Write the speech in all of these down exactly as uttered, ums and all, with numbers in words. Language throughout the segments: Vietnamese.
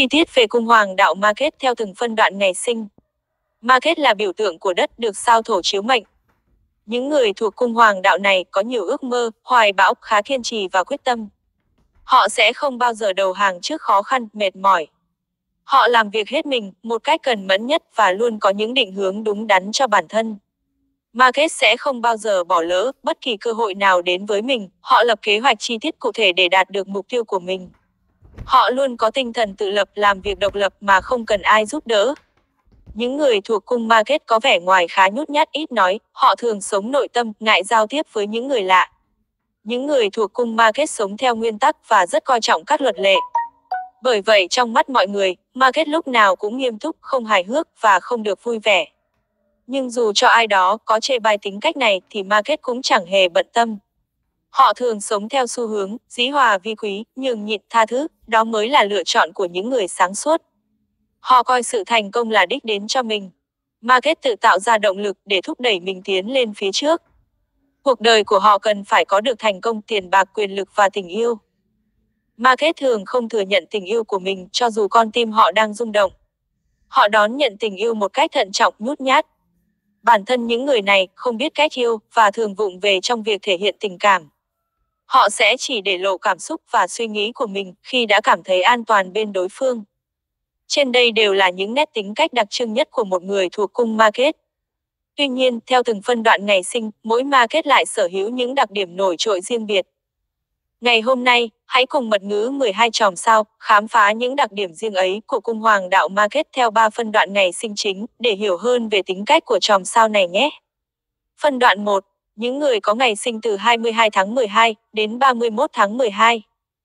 Chi tiết về cung hoàng đạo Market theo từng phân đoạn ngày sinh. Market là biểu tượng của đất được sao thổ chiếu mệnh. Những người thuộc cung hoàng đạo này có nhiều ước mơ, hoài bão, khá kiên trì và quyết tâm. Họ sẽ không bao giờ đầu hàng trước khó khăn, mệt mỏi. Họ làm việc hết mình, một cách cần mẫn nhất và luôn có những định hướng đúng đắn cho bản thân. Market sẽ không bao giờ bỏ lỡ bất kỳ cơ hội nào đến với mình, họ lập kế hoạch chi tiết cụ thể để đạt được mục tiêu của mình. Họ luôn có tinh thần tự lập, làm việc độc lập mà không cần ai giúp đỡ. Những người thuộc cung Market có vẻ ngoài khá nhút nhát, ít nói, họ thường sống nội tâm, ngại giao tiếp với những người lạ. Những người thuộc cung Market sống theo nguyên tắc và rất coi trọng các luật lệ. Bởi vậy trong mắt mọi người, Market lúc nào cũng nghiêm túc, không hài hước và không được vui vẻ. Nhưng dù cho ai đó có chê bai tính cách này thì Market cũng chẳng hề bận tâm. Họ thường sống theo xu hướng, dĩ hòa vi quý, nhường nhịn, tha thứ, đó mới là lựa chọn của những người sáng suốt. Họ coi sự thành công là đích đến cho mình. Market tự tạo ra động lực để thúc đẩy mình tiến lên phía trước. Cuộc đời của họ cần phải có được thành công, tiền bạc, quyền lực và tình yêu. Market thường không thừa nhận tình yêu của mình cho dù con tim họ đang rung động. Họ đón nhận tình yêu một cách thận trọng, nhút nhát. Bản thân những người này không biết cách yêu và thường vụng về trong việc thể hiện tình cảm. Họ sẽ chỉ để lộ cảm xúc và suy nghĩ của mình khi đã cảm thấy an toàn bên đối phương. Trên đây đều là những nét tính cách đặc trưng nhất của một người thuộc cung Market. Tuy nhiên, theo từng phân đoạn ngày sinh, mỗi Market lại sở hữu những đặc điểm nổi trội riêng biệt. Ngày hôm nay, hãy cùng mật ngữ mười hai chòm sao khám phá những đặc điểm riêng ấy của cung hoàng đạo Market theo ba phân đoạn ngày sinh chính để hiểu hơn về tính cách của chòm sao này nhé. Phân đoạn một. Những người có ngày sinh từ hai mươi hai tháng mười hai đến ba mươi mốt tháng mười hai.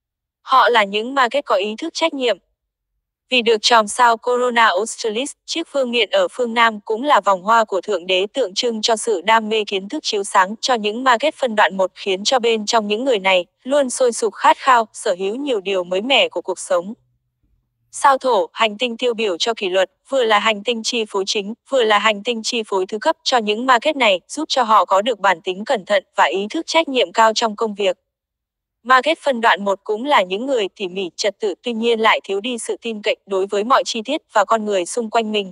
Họ là những Market có ý thức trách nhiệm. Vì được chòm sao Corona Australis, chiếc phương nghiện ở phương Nam cũng là vòng hoa của Thượng Đế tượng trưng cho sự đam mê kiến thức chiếu sáng cho những Market phân đoạn một khiến cho bên trong những người này luôn sôi sục khát khao, sở hữu nhiều điều mới mẻ của cuộc sống. Sao thổ, hành tinh tiêu biểu cho kỷ luật, vừa là hành tinh chi phối chính, vừa là hành tinh chi phối thứ cấp cho những Market này, giúp cho họ có được bản tính cẩn thận và ý thức trách nhiệm cao trong công việc. Market phân đoạn một cũng là những người tỉ mỉ, trật tự, tuy nhiên lại thiếu đi sự tin cậy đối với mọi chi tiết và con người xung quanh mình.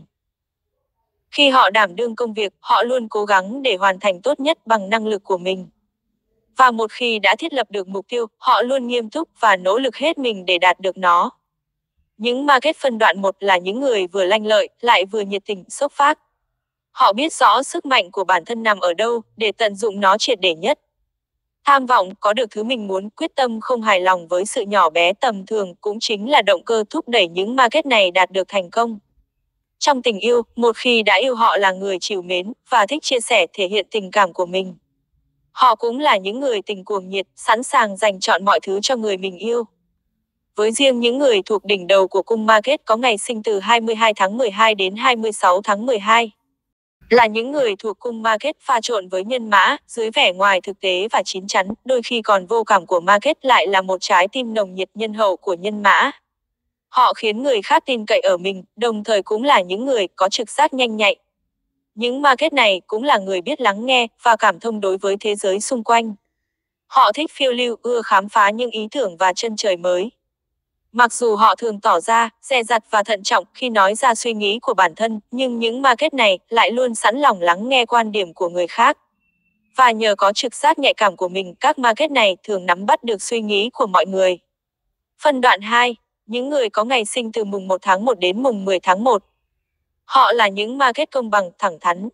Khi họ đảm đương công việc, họ luôn cố gắng để hoàn thành tốt nhất bằng năng lực của mình. Và một khi đã thiết lập được mục tiêu, họ luôn nghiêm túc và nỗ lực hết mình để đạt được nó. Những Market phân đoạn một là những người vừa lanh lợi, lại vừa nhiệt tình, xốc phác. Họ biết rõ sức mạnh của bản thân nằm ở đâu để tận dụng nó triệt để nhất. Tham vọng có được thứ mình muốn, quyết tâm không hài lòng với sự nhỏ bé tầm thường cũng chính là động cơ thúc đẩy những Market này đạt được thành công. Trong tình yêu, một khi đã yêu họ là người trìu mến và thích chia sẻ, thể hiện tình cảm của mình. Họ cũng là những người tình cuồng nhiệt, sẵn sàng dành trọn mọi thứ cho người mình yêu. Với riêng những người thuộc đỉnh đầu của cung Market có ngày sinh từ hai mươi hai tháng mười hai đến hai mươi sáu tháng mười hai. Là những người thuộc cung Market pha trộn với nhân mã, dưới vẻ ngoài thực tế và chín chắn, đôi khi còn vô cảm của Market lại là một trái tim nồng nhiệt nhân hậu của nhân mã. Họ khiến người khác tin cậy ở mình, đồng thời cũng là những người có trực giác nhanh nhạy. Những Market này cũng là người biết lắng nghe và cảm thông đối với thế giới xung quanh. Họ thích phiêu lưu, ưa khám phá những ý tưởng và chân trời mới. Mặc dù họ thường tỏ ra dè dặt và thận trọng khi nói ra suy nghĩ của bản thân, nhưng những Market này lại luôn sẵn lòng lắng nghe quan điểm của người khác. Và nhờ có trực giác nhạy cảm của mình, các Market này thường nắm bắt được suy nghĩ của mọi người. Phân đoạn hai. Những người có ngày sinh từ mùng một tháng một đến mùng mười tháng một. Họ là những Market công bằng, thẳng thắn.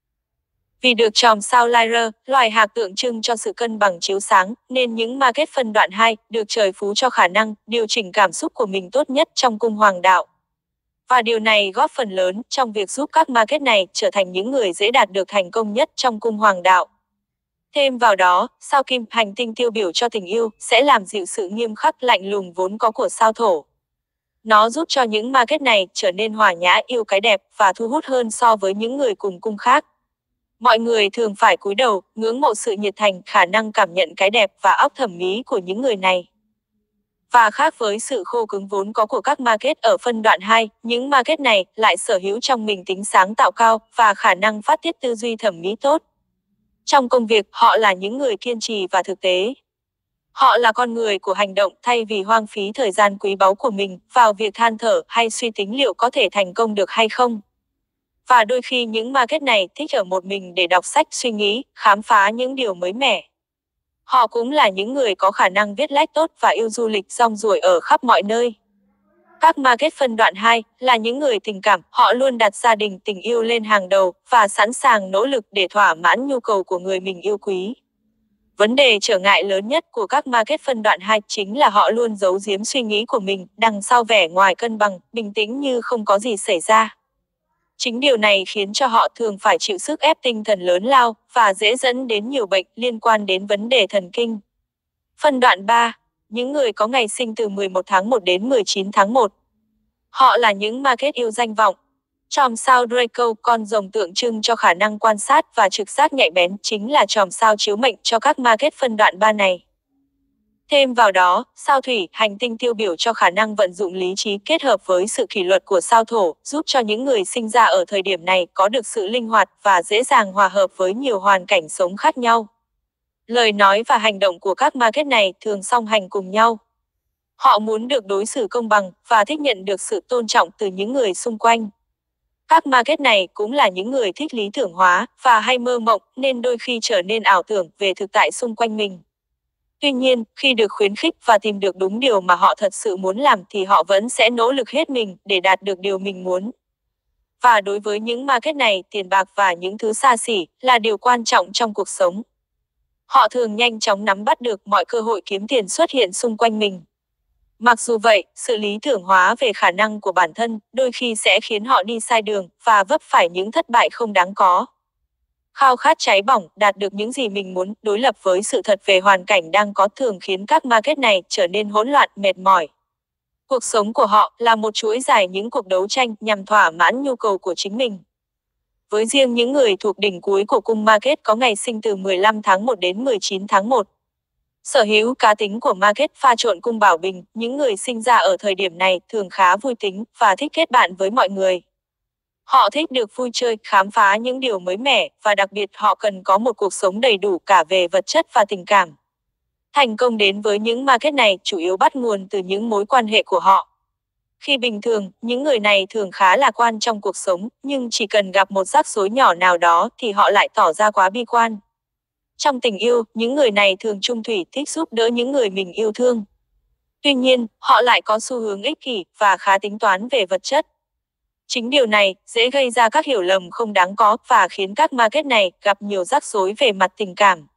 Vì được chòm sao Lyra, loài hạc tượng trưng cho sự cân bằng chiếu sáng, nên những Market phân đoạn hai được trời phú cho khả năng điều chỉnh cảm xúc của mình tốt nhất trong cung hoàng đạo. Và điều này góp phần lớn trong việc giúp các Market này trở thành những người dễ đạt được thành công nhất trong cung hoàng đạo. Thêm vào đó, sao kim, hành tinh tiêu biểu cho tình yêu, sẽ làm dịu sự nghiêm khắc lạnh lùng vốn có của sao thổ. Nó giúp cho những Market này trở nên hòa nhã, yêu cái đẹp và thu hút hơn so với những người cùng cung khác. Mọi người thường phải cúi đầu, ngưỡng mộ sự nhiệt thành, khả năng cảm nhận cái đẹp và óc thẩm mỹ của những người này. Và khác với sự khô cứng vốn có của các Market ở phân đoạn hai, những Market này lại sở hữu trong mình tính sáng tạo cao và khả năng phát tiết tư duy thẩm mỹ tốt. Trong công việc, họ là những người kiên trì và thực tế. Họ là con người của hành động thay vì hoang phí thời gian quý báu của mình vào việc than thở hay suy tính liệu có thể thành công được hay không. Và đôi khi những market này thích ở một mình để đọc sách, suy nghĩ, khám phá những điều mới mẻ. Họ cũng là những người có khả năng viết lách tốt và yêu du lịch rong ruổi ở khắp mọi nơi. Các market phân đoạn hai là những người tình cảm, họ luôn đặt gia đình, tình yêu lên hàng đầu và sẵn sàng nỗ lực để thỏa mãn nhu cầu của người mình yêu quý. Vấn đề trở ngại lớn nhất của các market phân đoạn hai chính là họ luôn giấu giếm suy nghĩ của mình đằng sau vẻ ngoài cân bằng, bình tĩnh như không có gì xảy ra. Chính điều này khiến cho họ thường phải chịu sức ép tinh thần lớn lao và dễ dẫn đến nhiều bệnh liên quan đến vấn đề thần kinh. Phân đoạn ba. Những người có ngày sinh từ mười một tháng một đến mười chín tháng một. Họ là những market yêu danh vọng. Chòm sao Draco, con rồng tượng trưng cho khả năng quan sát và trực giác nhạy bén, chính là chòm sao chiếu mệnh cho các market phân đoạn ba này. Thêm vào đó, sao Thủy, hành tinh tiêu biểu cho khả năng vận dụng lý trí kết hợp với sự kỷ luật của sao Thổ, giúp cho những người sinh ra ở thời điểm này có được sự linh hoạt và dễ dàng hòa hợp với nhiều hoàn cảnh sống khác nhau. Lời nói và hành động của các market này thường song hành cùng nhau. Họ muốn được đối xử công bằng và thích nhận được sự tôn trọng từ những người xung quanh. Các market này cũng là những người thích lý tưởng hóa và hay mơ mộng nên đôi khi trở nên ảo tưởng về thực tại xung quanh mình. Tuy nhiên, khi được khuyến khích và tìm được đúng điều mà họ thật sự muốn làm thì họ vẫn sẽ nỗ lực hết mình để đạt được điều mình muốn. Và đối với những market này, tiền bạc và những thứ xa xỉ là điều quan trọng trong cuộc sống. Họ thường nhanh chóng nắm bắt được mọi cơ hội kiếm tiền xuất hiện xung quanh mình. Mặc dù vậy, sự lý tưởng hóa về khả năng của bản thân đôi khi sẽ khiến họ đi sai đường và vấp phải những thất bại không đáng có. Khao khát cháy bỏng, đạt được những gì mình muốn, đối lập với sự thật về hoàn cảnh đang có thường khiến các market này trở nên hỗn loạn, mệt mỏi. Cuộc sống của họ là một chuỗi dài những cuộc đấu tranh nhằm thỏa mãn nhu cầu của chính mình. Với riêng những người thuộc đỉnh cuối của cung market có ngày sinh từ mười lăm tháng một đến mười chín tháng một. Sở hữu cá tính của market pha trộn cung bảo bình, những người sinh ra ở thời điểm này thường khá vui tính và thích kết bạn với mọi người. Họ thích được vui chơi, khám phá những điều mới mẻ và đặc biệt họ cần có một cuộc sống đầy đủ cả về vật chất và tình cảm. Thành công đến với những market này chủ yếu bắt nguồn từ những mối quan hệ của họ. Khi bình thường, những người này thường khá lạc quan trong cuộc sống, nhưng chỉ cần gặp một rắc rối nhỏ nào đó thì họ lại tỏ ra quá bi quan. Trong tình yêu, những người này thường chung thủy, thích giúp đỡ những người mình yêu thương. Tuy nhiên, họ lại có xu hướng ích kỷ và khá tính toán về vật chất. Chính điều này dễ gây ra các hiểu lầm không đáng có và khiến các market này gặp nhiều rắc rối về mặt tình cảm.